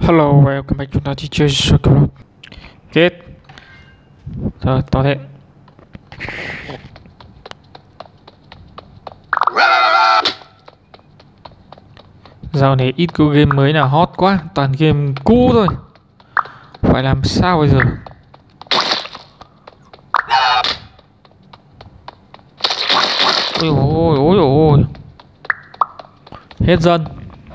Hello, welcome back, chúng ta đi chơi Sherlock. Kết. Rồi, to thế. Dạo này ít có game mới nào hot quá, toàn game cũ thôi. Phải làm sao bây giờ? Ôi. Hết dân.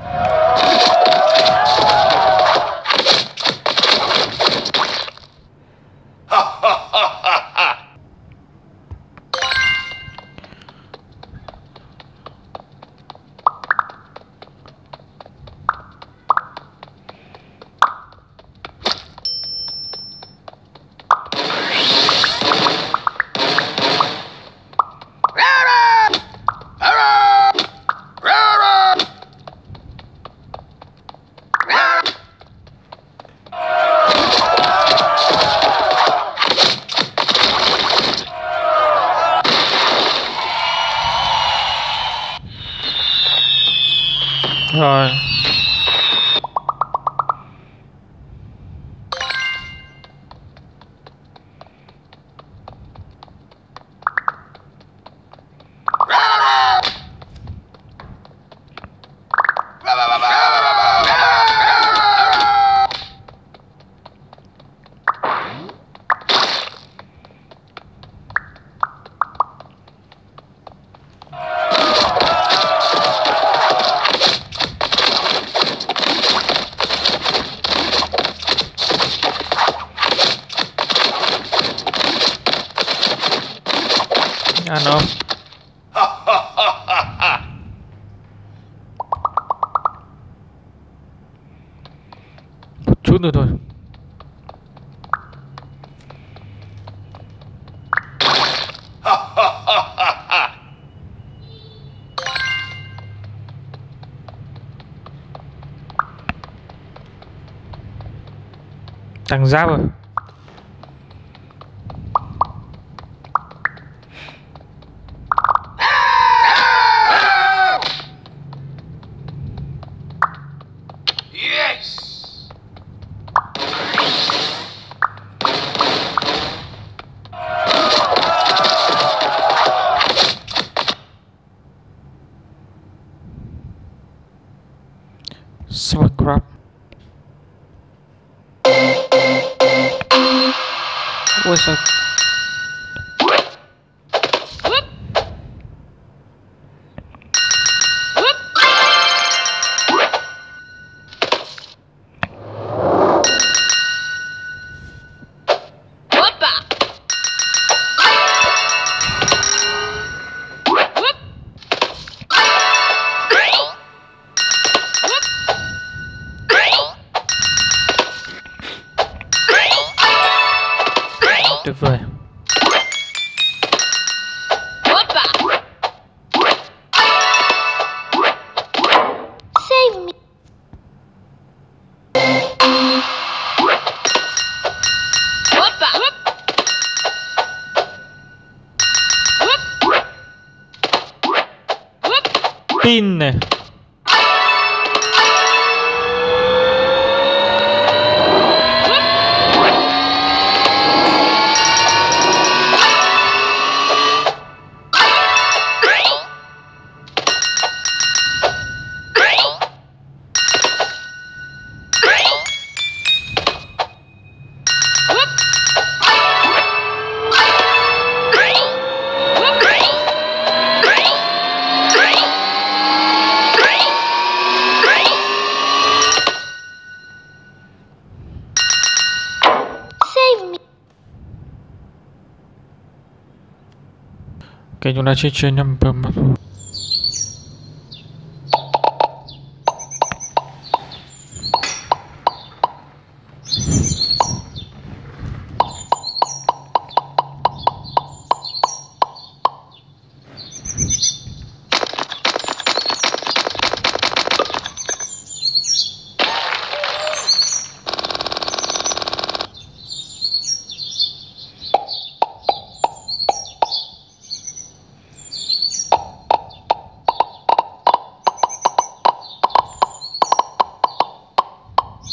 Rồi. Ăn không? Một chút nữa thôi. Tăng giáp rồi. Subscribe. Ôi sao? Tuyệt vời. Save me. Pin này. Ok, chúng ta chơi number một.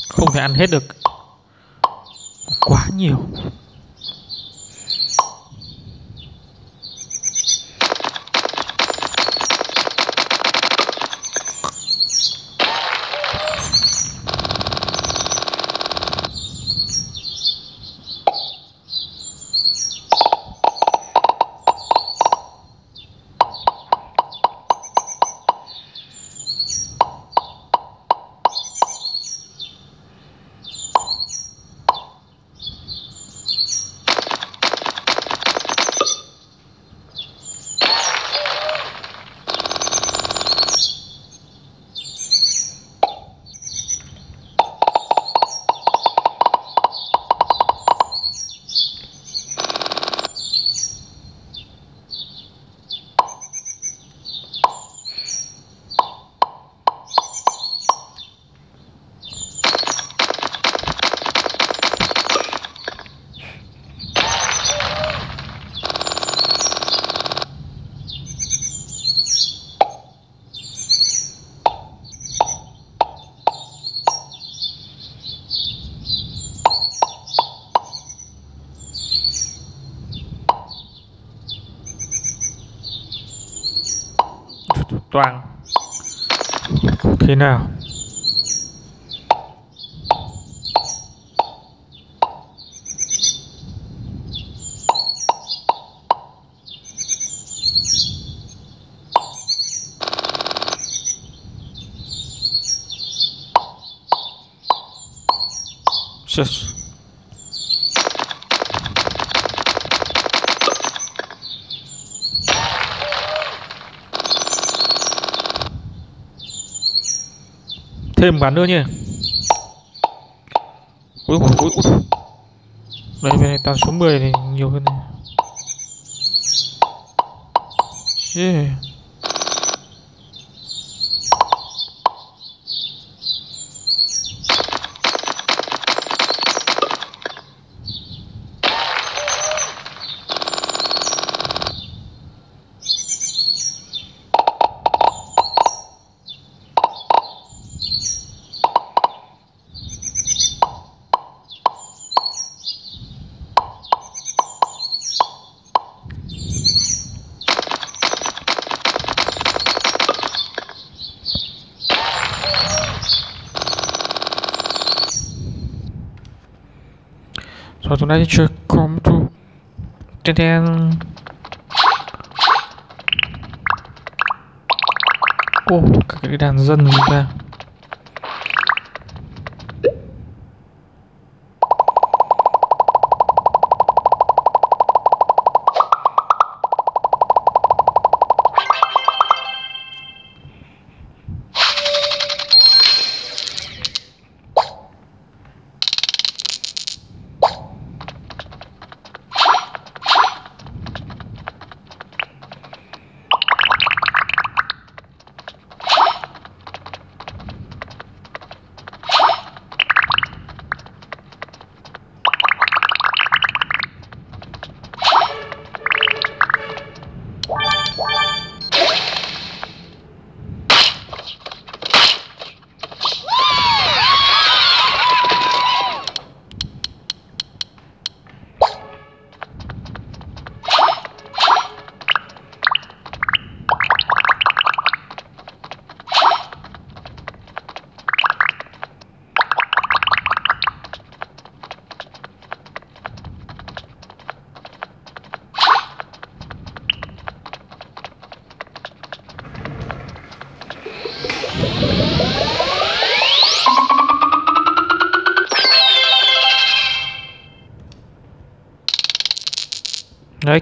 Không thể ăn hết được, quá nhiều. Toàn thế nào? Yes. Thêm ván nữa nhỉ. Ui, ui, ui, ui. Đây bên này toàn số 10 này nhiều hơn này. Yeah. Rồi chúng ta sẽ chơi com to ten ten. Ô, cả cái đàn dân của chúng ta. Đấy.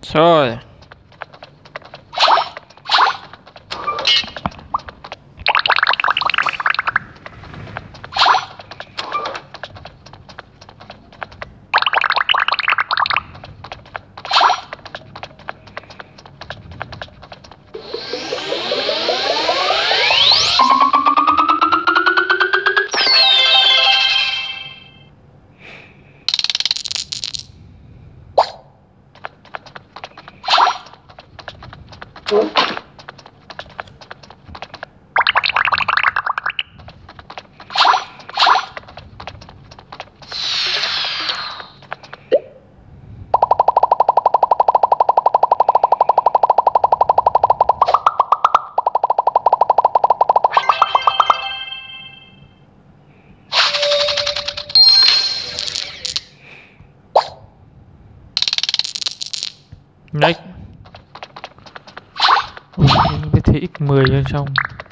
Rồi. Next. Cái thế x10 bên trong.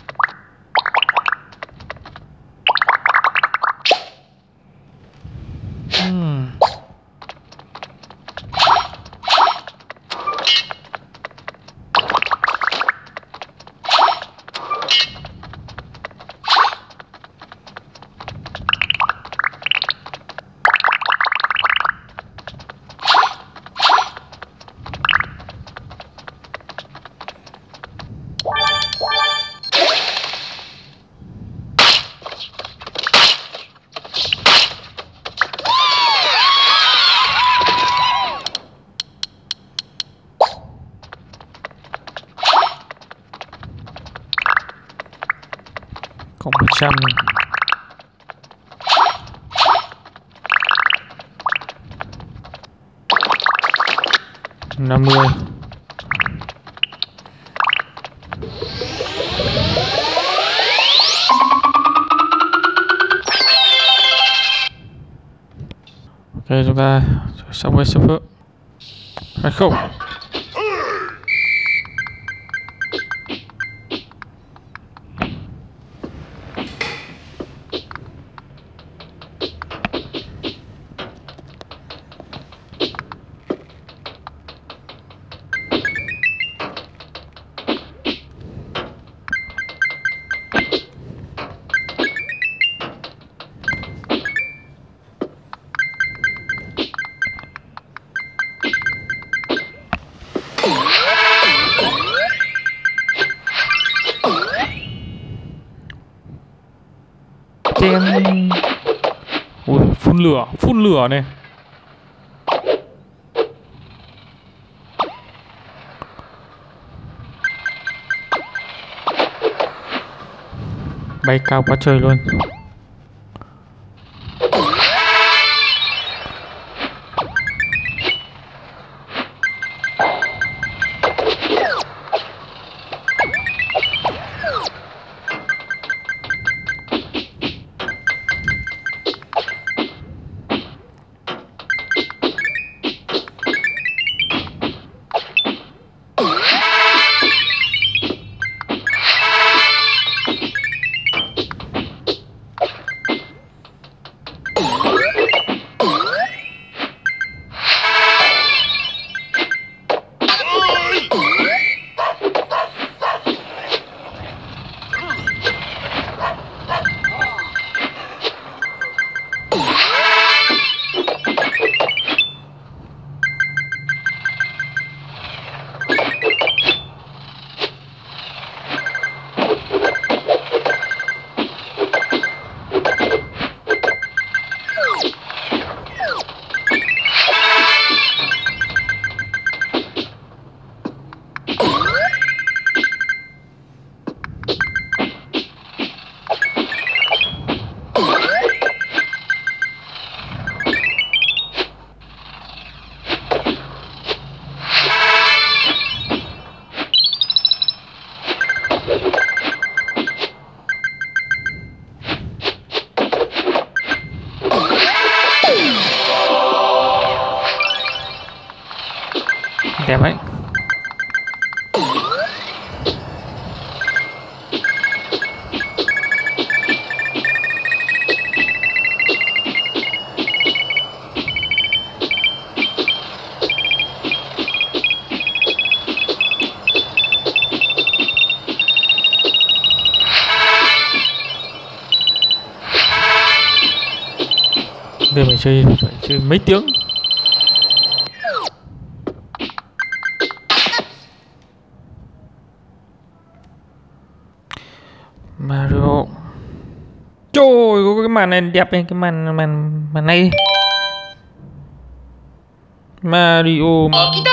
Cộng 100. Năm mươi. Ok, chúng ta xong với server hay không? Chen. Ui, phun lửa này. Bay cao quá trời luôn. Đẹp ấy. Game này chơi phải chơi mấy tiếng. Mario. Trời ơi, có cái màn này đẹp này, cái màn này. Mario.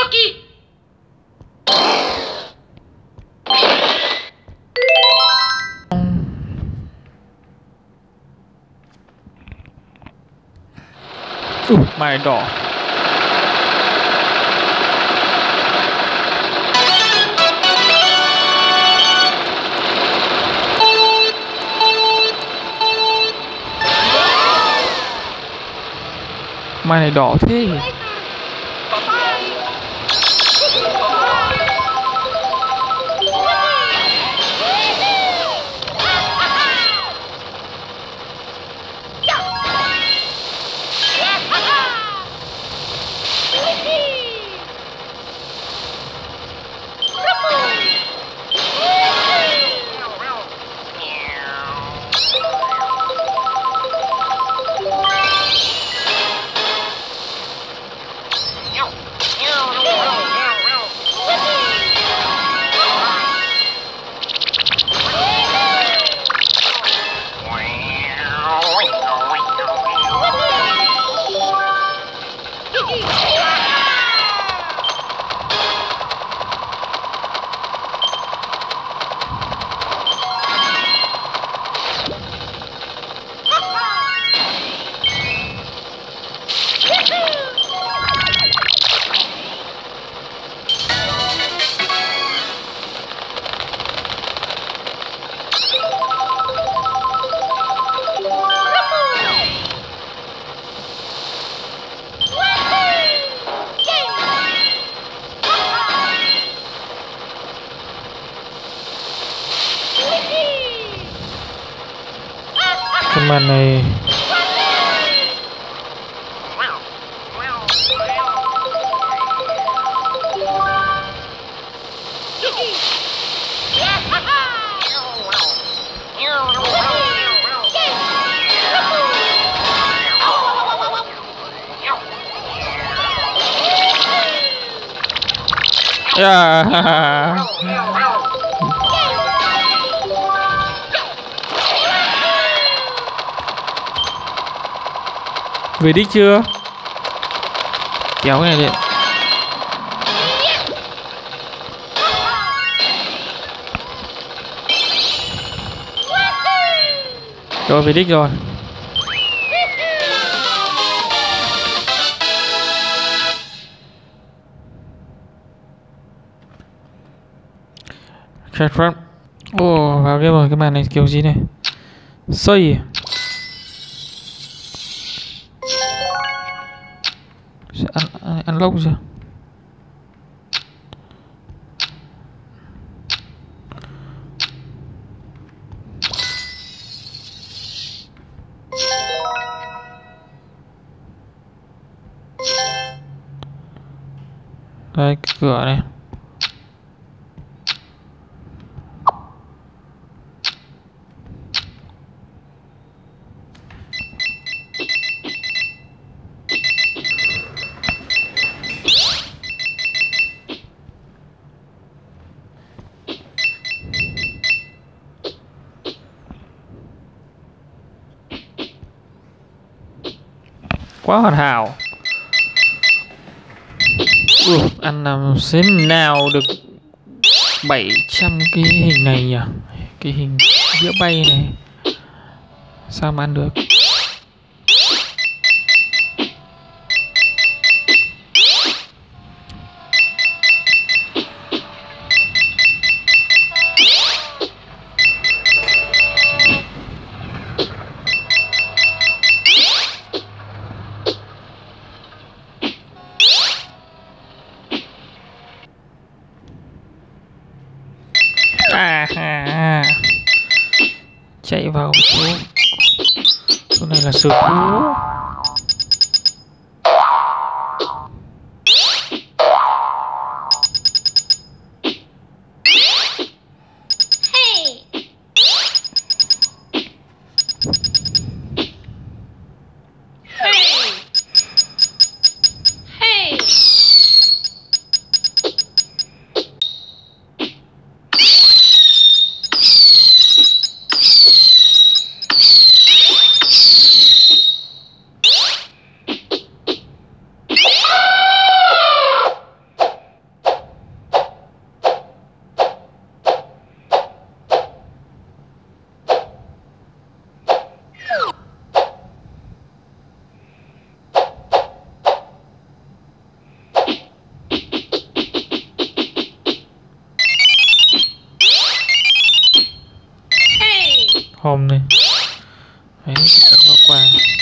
Màn đỏ. Màn này đỏ thế. Cái màn này về đích chưa? Kéo cái này đi. Rồi về đích rồi. Chatfront. Ồ, vào game rồi, cái màn này kiểu gì này? Xây. Ăn lốc chưa? Đây, cái cửa này. Quá hoàn hảo. Ăn làm thế nào được 700 cái hình này nhỉ? Cái hình đĩa bay này sao mà ăn được? Chạy vào chỗ này là sở thú. hòm này. Đấy, nó qua.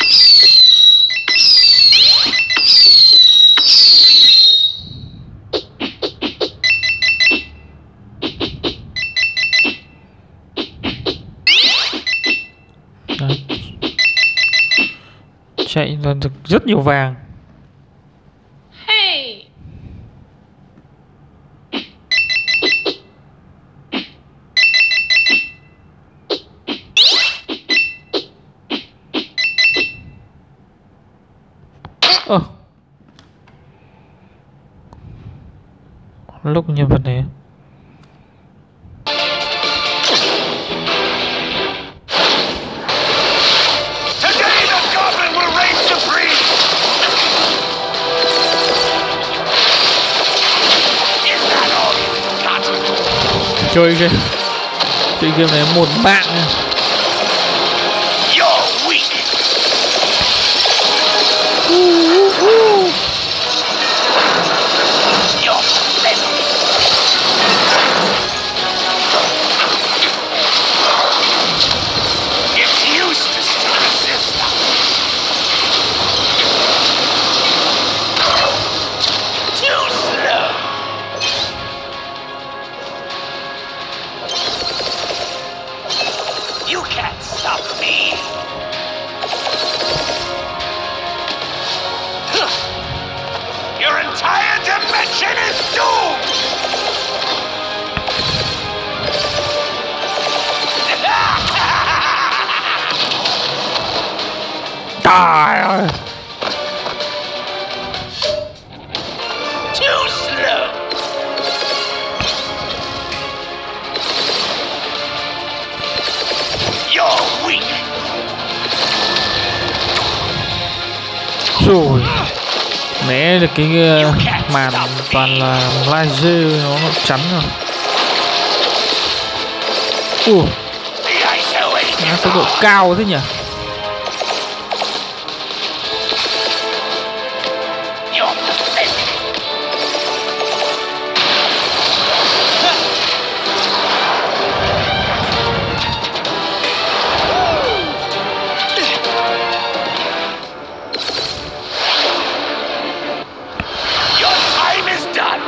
Đấy. Chạy ra được rất nhiều vàng. Hey. Lúc nhân vật này Today the Goblin will reign supreme! Is that all you've got? chơi game này một mạng này. You're weak! You're pathetic! It's useless to resist us. Too slow. You can't stop me. Your entire dimension is doomed. Trời ơi. Too slow. You're weak. Rồi né được cái màn toàn là laser nó chắn rồi. The isolation. Nó tốc độ cao thế nhỉ. You're pathetic. Your time is done.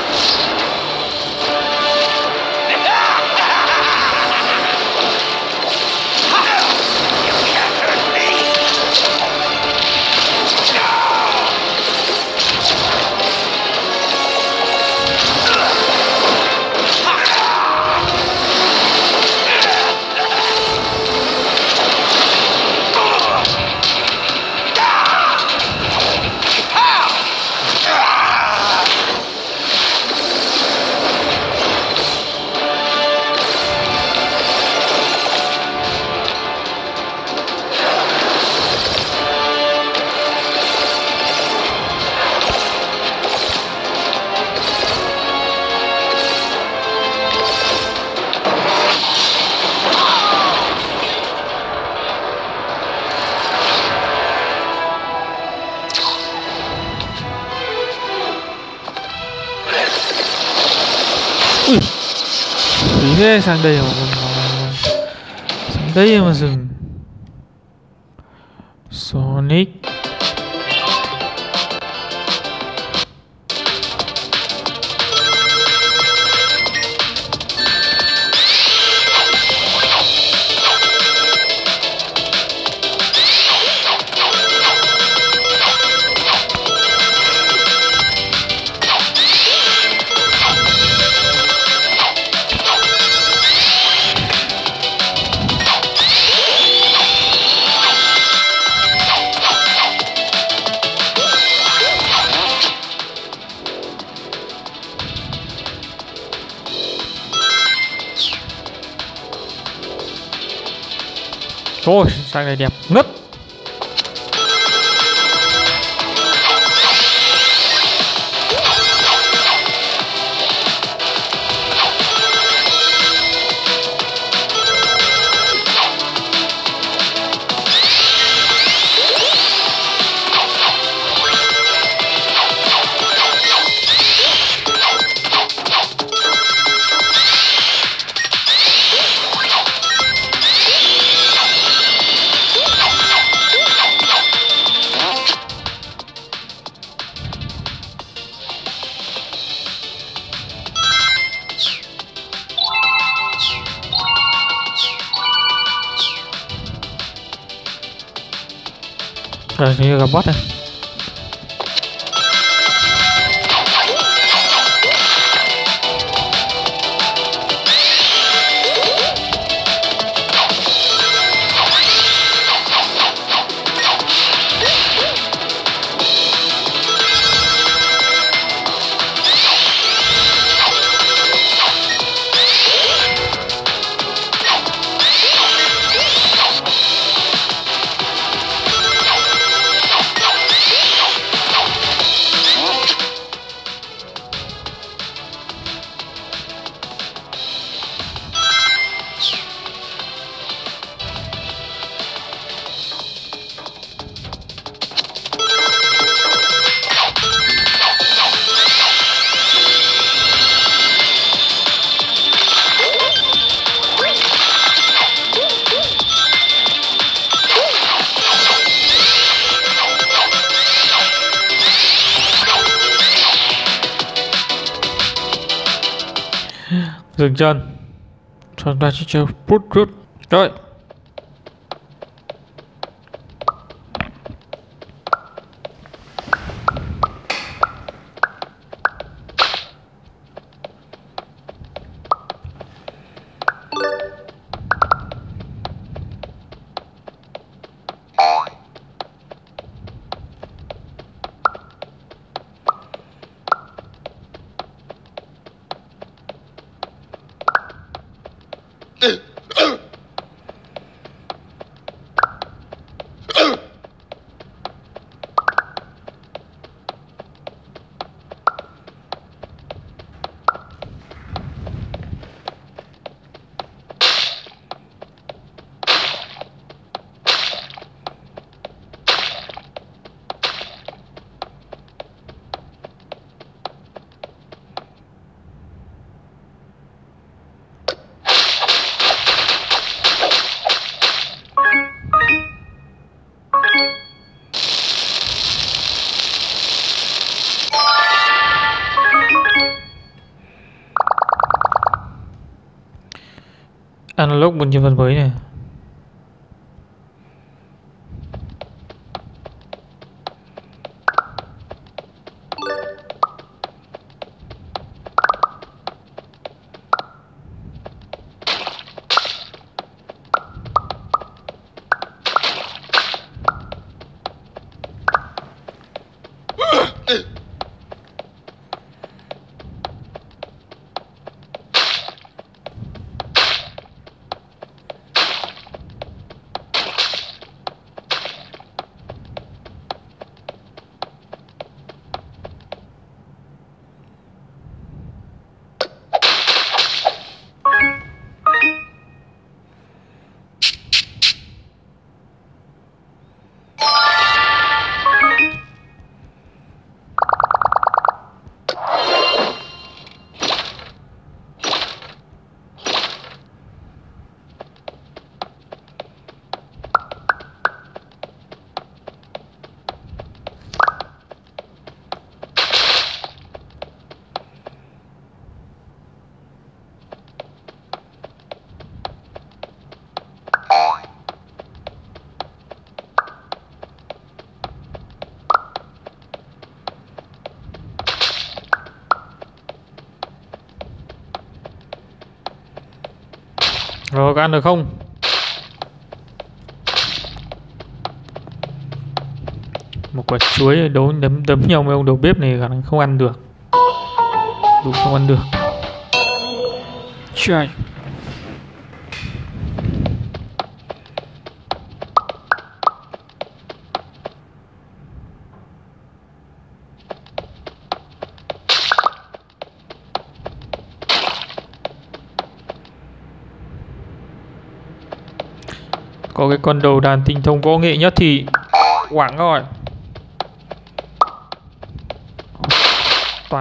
You can't hurt me. Phí thế, sang đây mà dừng. Sonic. Thôi, sang đây đẹp ngất. Rồi như gặp boss này. Dừng chân. Chúng ta chỉ chơi put rút. Rồi. Unlock một nhân vật mới này. Rồi có ăn được không? Một quả chuối đấu đấm nhau với ông đầu bếp này khả năng không ăn được. Đúng không ăn được. Trời. Có cái con đầu đàn tinh thông võ nghệ nhất thì quảng rồi. Toàn.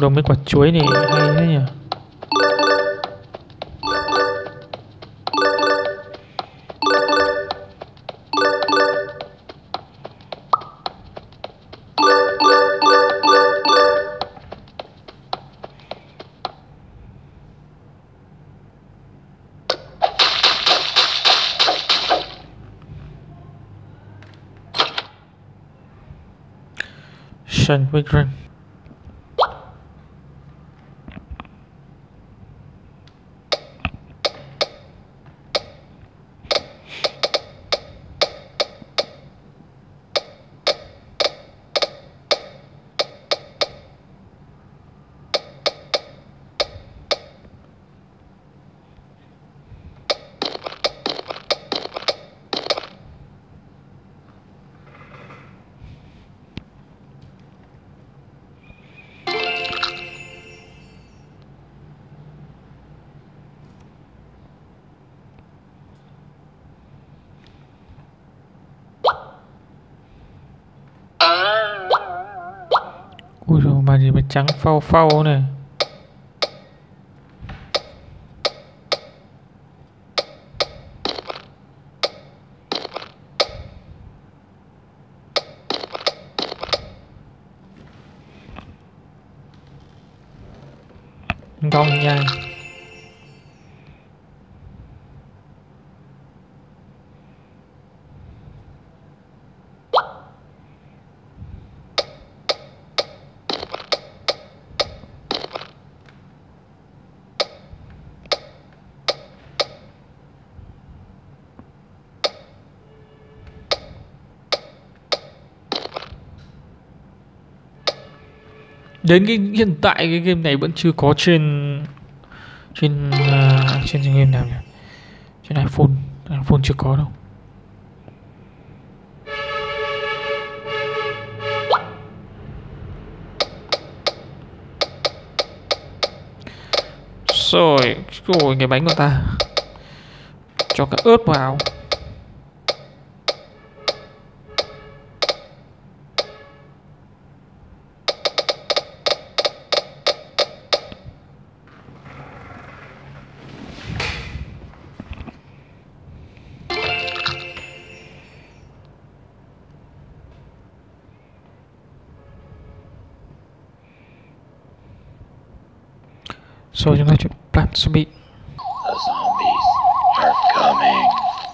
được mấy quả chuối này hay thế nhỉ. Sandwich run. Ui dồi, mà gì mà trắng phau phau này. Con nhai. Đến cái hiện tại cái game này vẫn chưa có trên game nào nhỉ? Trên iPhone chưa có đâu. Rồi cái bánh của ta cho cả ớt vào. Rồi chúng ta chọn plant zombie. The zombies are coming.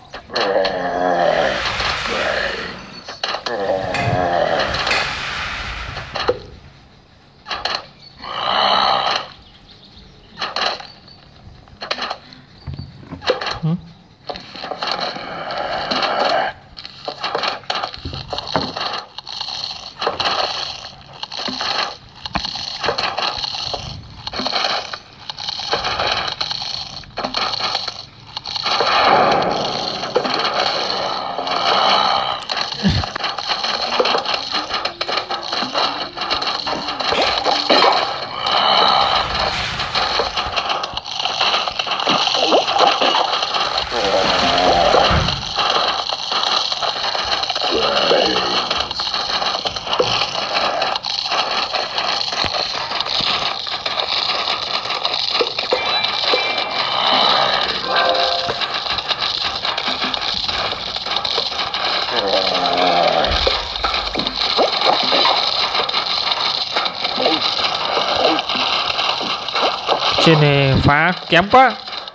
Trên này phá kém quá.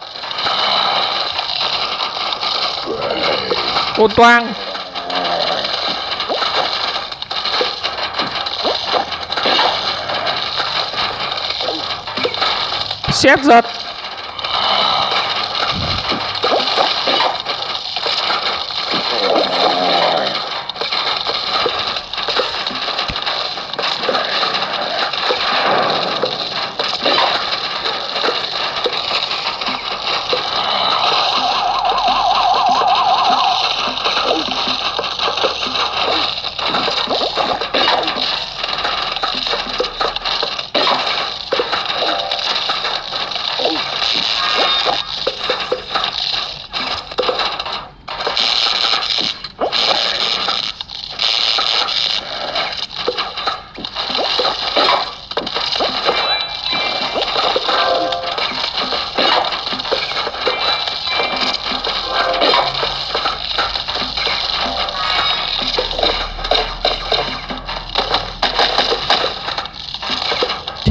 Ô toang. Xét giật.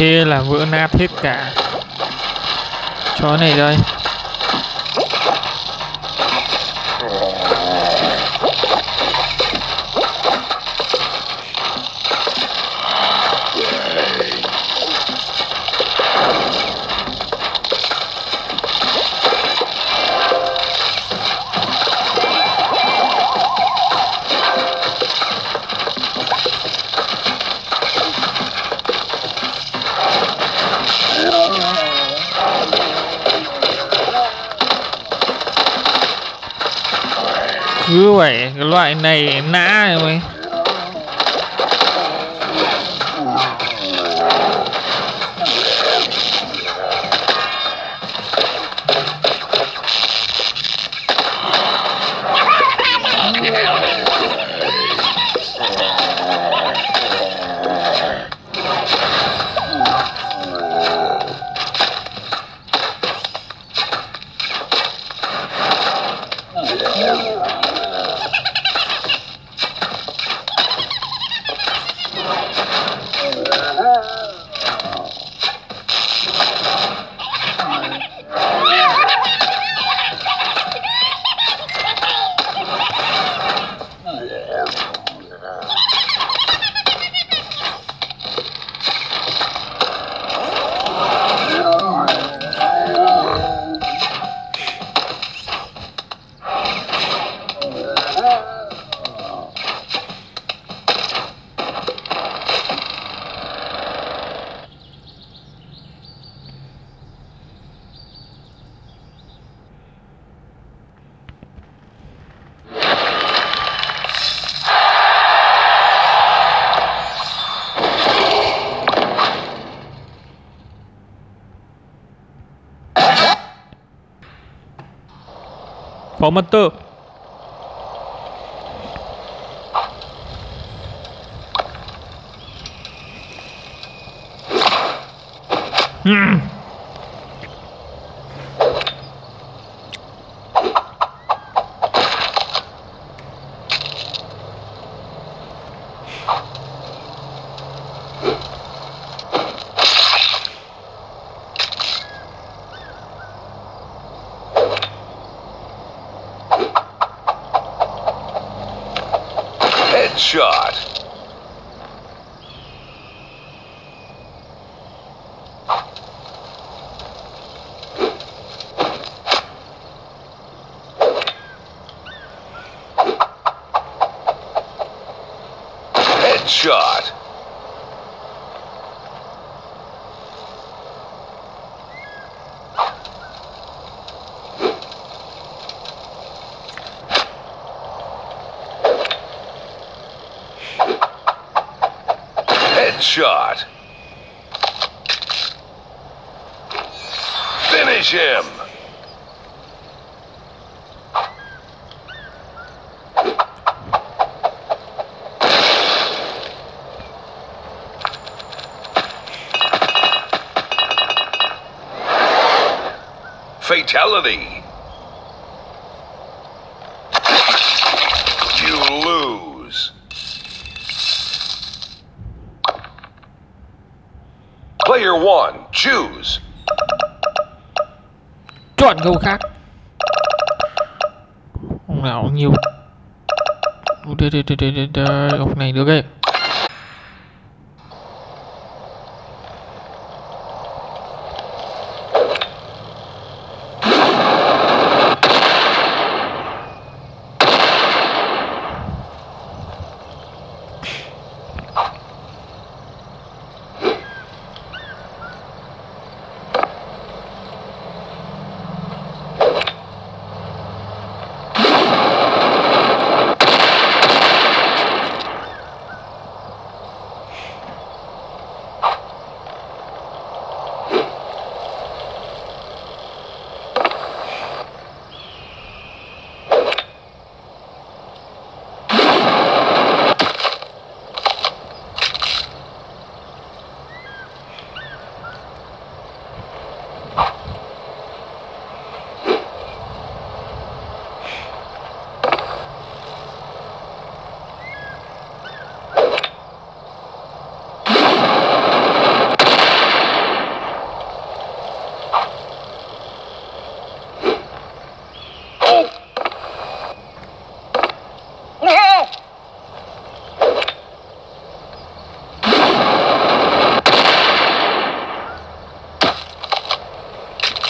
Thế là vỡ nát hết cả. Chó này đây. Cứ vậy, cái loại này nã rồi mày. Phóng Hunter. Headshot. Headshot. Headshot. Finish him. Fatality. You lose. Player one, choose. Chọn câu khác. Ông nào nhiều. Đây, ông này được ấy.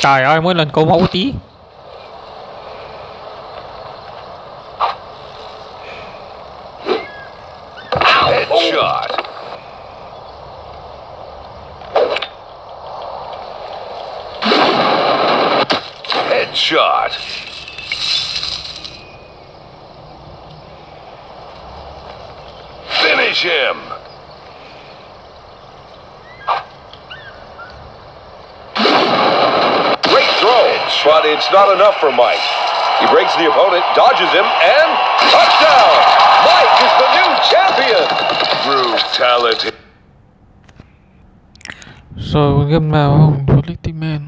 Trời ơi, mỗi lần câu máu tí. Headshot. Headshot. Finish him. Great throw, but it's not enough for Mike. He breaks the opponent, dodges him, and touchdown! Mike is the new champion. Brutality. Rồi game nào không? Bulletin Man.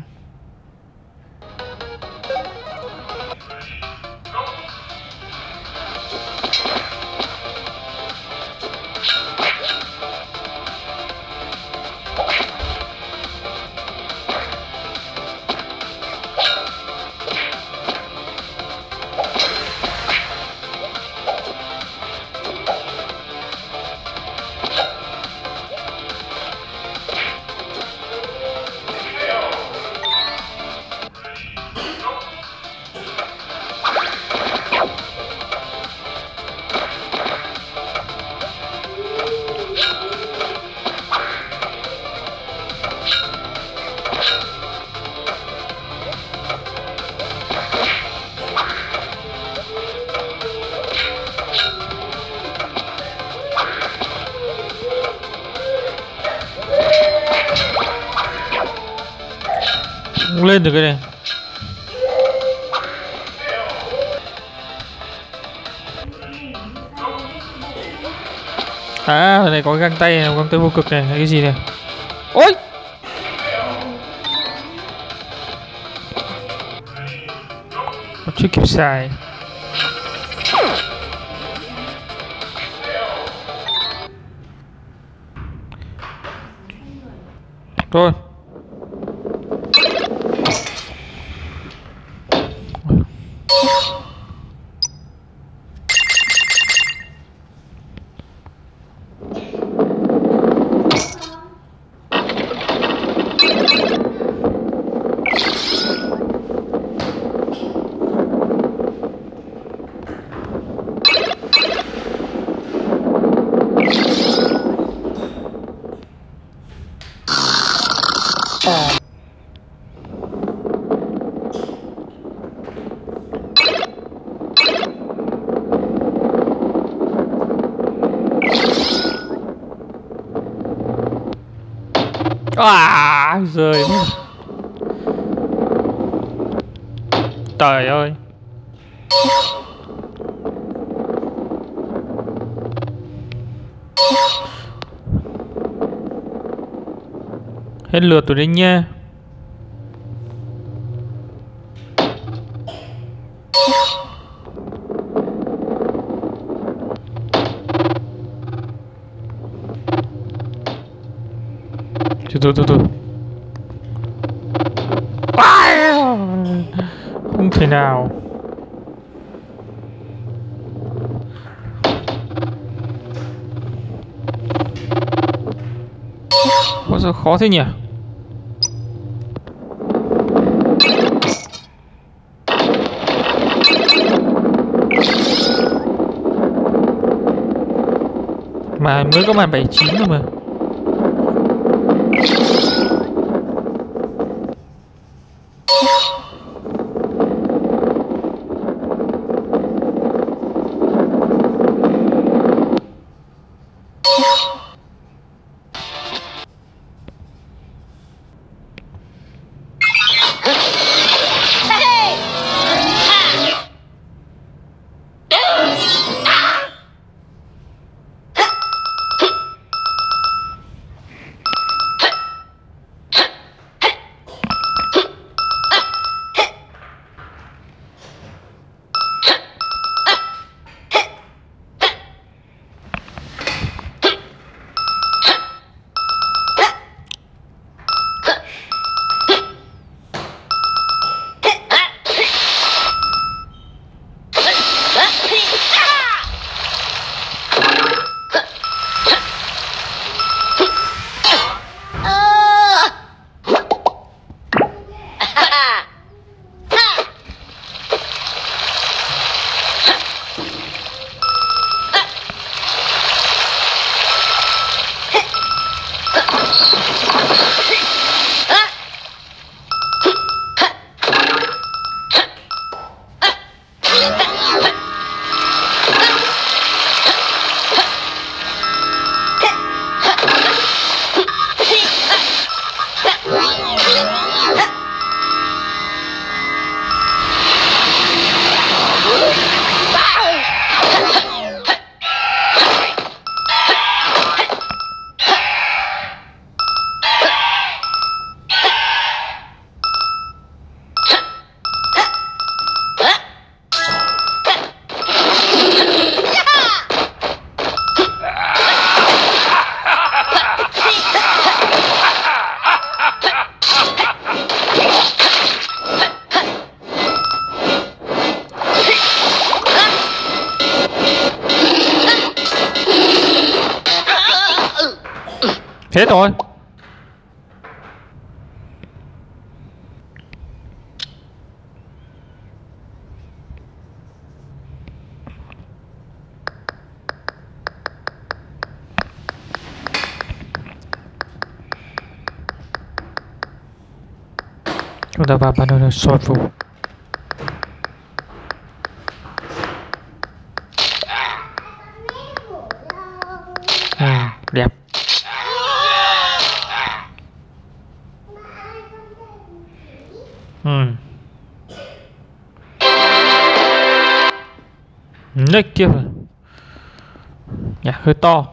Không lên được cái này. À, này có găng tay này, găng tay vô cực này, cái gì này? Ôi! Chưa kịp xài. Rồi. À, rơi mất. Trời ơi. Hết lượt rồi đấy nha. Từ. Không thể nào. Có sao khó thế nhỉ? Mà mới có màn 79 thôi mà. Chết rồi. Chúng ta vào bản đồ soi phủ. Đẹp. Nick kia rồi. Nhạc hơi to.